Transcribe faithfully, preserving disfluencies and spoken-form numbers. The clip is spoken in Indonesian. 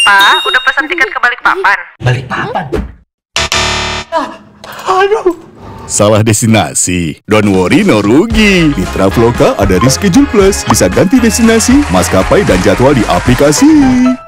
Pak, udah pesan tiket ke Balikpapan? Balikpapan? Ah, aduh. Salah destinasi? Don't worry, no rugi. Di Traveloka ada Reschedule Plus. Bisa ganti destinasi, maskapai, dan jadwal di aplikasi.